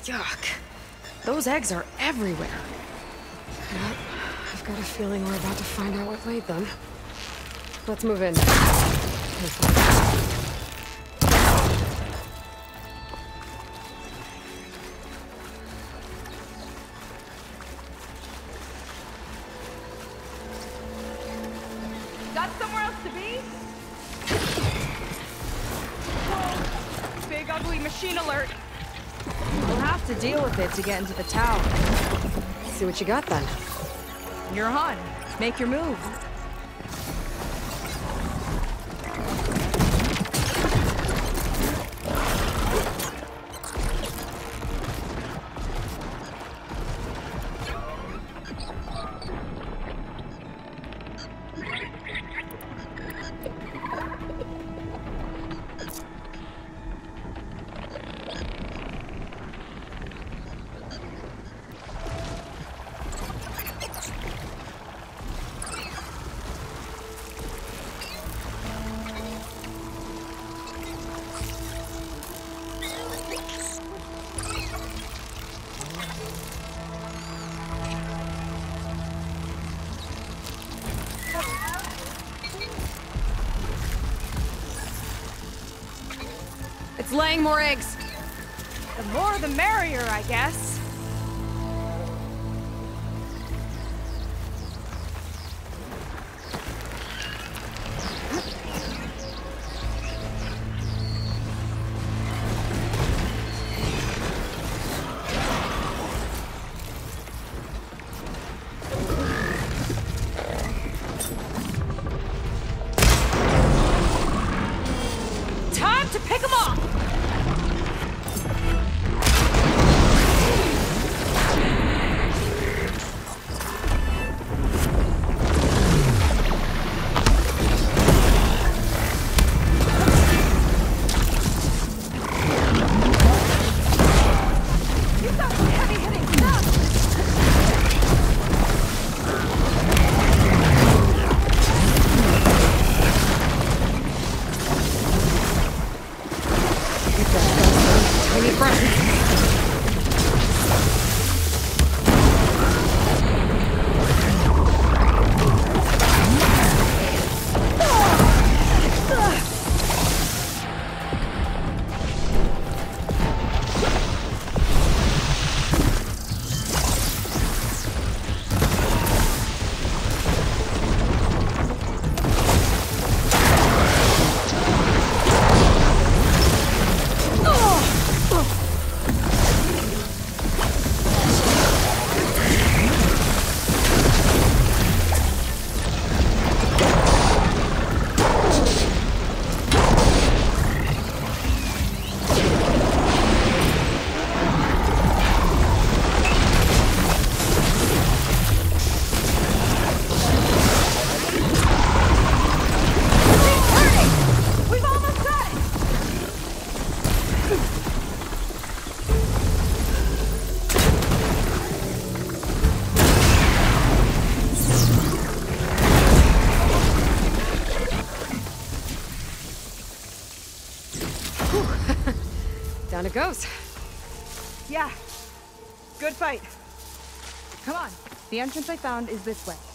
Yuck. Those eggs are everywhere. Yep. I've got a feeling we're about to find out what laid them. Let's move in. Got somewhere else to be? Whoa. Big ugly machine alert. We'll have to deal with it to get into the tower. See what you got then. You're on. Make your move. It's laying more eggs. The more the merrier, I guess. Time to pick them off! Tiny brushes. Down it goes. Yeah. Good fight. Come on. The entrance I found is this way.